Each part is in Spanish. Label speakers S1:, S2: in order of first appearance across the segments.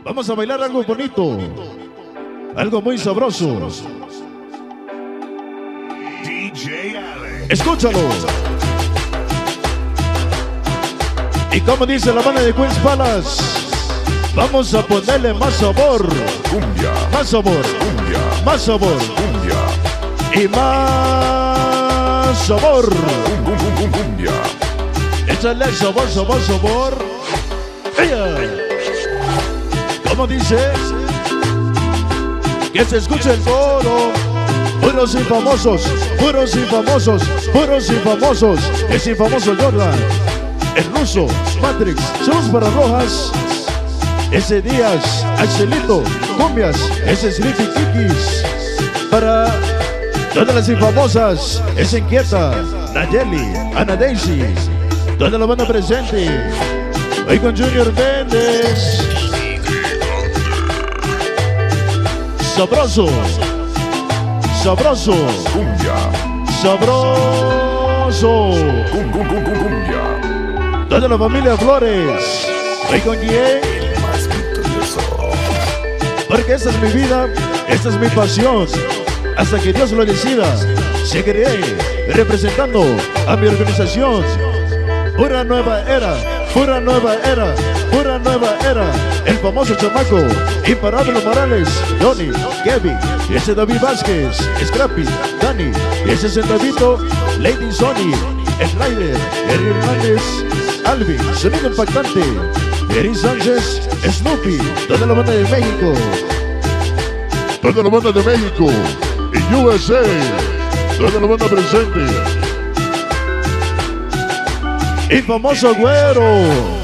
S1: Vamos a bailar algo bonito, algo muy sabroso.
S2: DJ Alex.
S1: Escúchalo. Y como dice la banda de Queens Palace, vamos a ponerle más sabor,
S2: Cumbia,
S1: más sabor,
S2: cumbia,
S1: más sabor
S2: cumbia,
S1: y más sabor.
S2: cumbia.
S1: Échale sabor, sabor, sabor. ¡Ella! ¿Cómo dice? Que se escuche el coro. Puros y famosos, puros y famosos, puros y famosos. Es infamoso Jordan, el ruso, Matrix, Somos para Rojas. Ese Díaz, Axelito, Cumbias, ese Sleepy Kikis. Para todas las infamosas, es Inquieta, Nayeli, Ana Daisy. Toda la banda presente. Hoy con Junior Méndez. Sabroso, sabroso,
S2: Cumbia,
S1: sabroso.
S2: cumbia.
S1: Toda la familia Flores. Hoy con quién.
S2: Más victorioso.
S1: Porque esta es mi vida, esta es mi pasión. Hasta que Dios lo decida, seguiré representando a mi organización. Pura nueva era, pura nueva era, pura nueva era. El famoso chamaco, Imparable Morales, Johnny, Kevin, ese David Vázquez, Scrappy, Dani, ese es el Davito, Lady Sony, el Ryder, Eri Hernández, Alvin, Sonido Impactante, Eri Sánchez, Snoopy, toda la banda de México.
S2: Toda la banda de México y USA. Toda la banda presente.
S1: Infamoso Güero.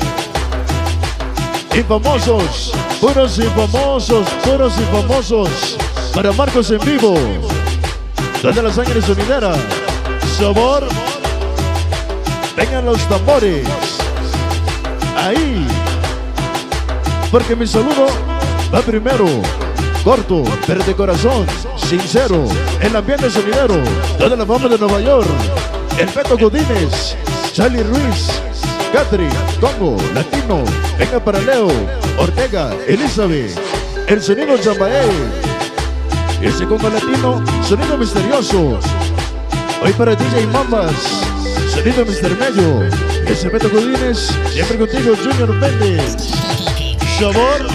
S1: Infamosos, puros infamosos, puros infamosos. Para Marcos en vivo. Toda la sangre sonidera. Sabor. Vengan los tambores. Ahí. Porque mi saludo va primero. Corto, pero de corazón, sincero. El ambiente sonidero. Toda la fama de Nueva York. El Beto Godínez. Charlie Ruiz. Catri, Congo, Latino, venga para Leo, Ortega, Elizabeth, el sonido Chambaé, ese Congo Latino, sonido misterioso. Hoy para DJ Mambas, sonido Mr. Mello, ese Beto Godínez, siempre contigo Junior Méndez. Sabor,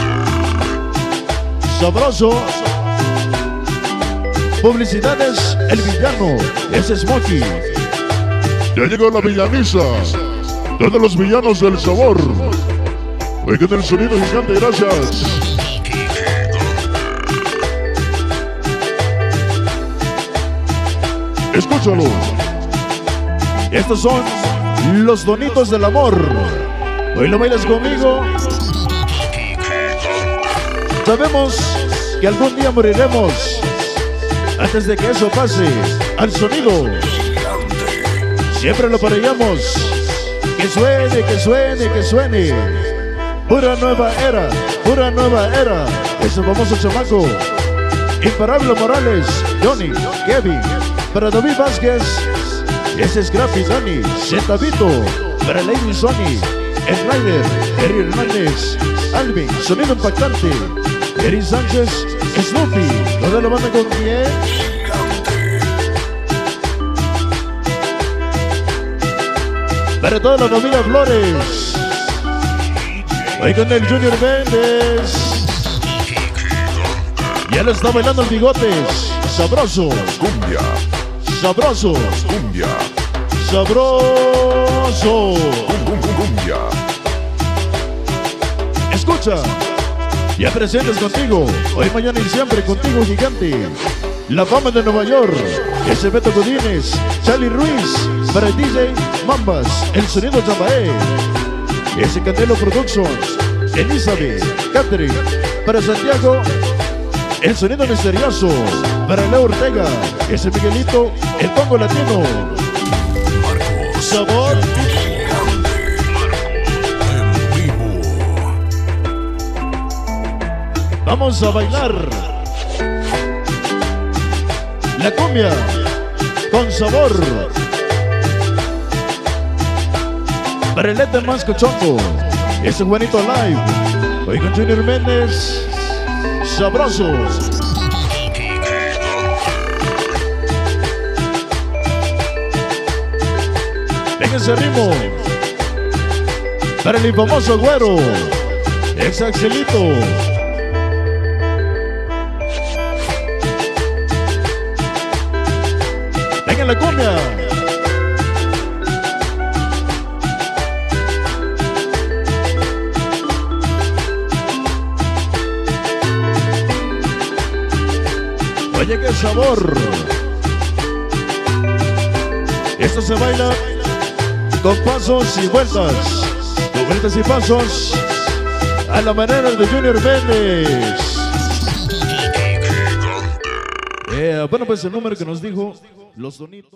S1: sabroso. Publicidades, el villano, ese Smokey.
S2: Ya llegó la villaniza. Todos los villanos del sabor. Oigan el sonido gigante, gracias. Escúchalo.
S1: Estos son los donitos del amor. Hoy lo bailas conmigo. Sabemos que algún día moriremos. Antes de que eso pase, al sonido siempre lo parellamos. Que suene, que suene, que suene. Pura nueva era, pura nueva era. Ese famoso chamaco, Imparable Morales, Johnny, Kevin, para David Vázquez, ese es Scrappy, Dani, Centavito, para Lady Sony, el Ryder, Eri Hernández, Alvin, sonido impactante, Eri Sánchez, Snoopy, toda la banda con quién. Para toda la familia Flores. Hoy con el Junior Méndez. Ya lo está bailando el Bigotes. Sabroso.
S2: Cumbia,
S1: Sabroso.
S2: cumbia,
S1: Sabroso.
S2: cumbia.
S1: Escucha. Ya presentes contigo. Hoy, mañana y siempre contigo, gigante. La fama de Nueva York. Ese Beto Godínez. Charlie Ruiz. Para el DJ Mambas, el sonido Chambaé, ese Candelo Productions, Elizabeth, Catherine, para Santiago, el sonido misterioso, para Leo Ortega, ese Miguelito, el Congo Latino, sabor, vamos a bailar la cumbia con sabor. Para el Ete más cochongo, ese Juanito Live, Hoy con Junior Méndez, sabroso. Venga ese ritmo para el famoso Güero, ex Axelito. Venga la cumbia. Oye, qué sabor. Esto se baila con pasos y vueltas, con vueltas y pasos, a la manera de Junior Méndez. Bueno, pues el número que nos dijo los donitos.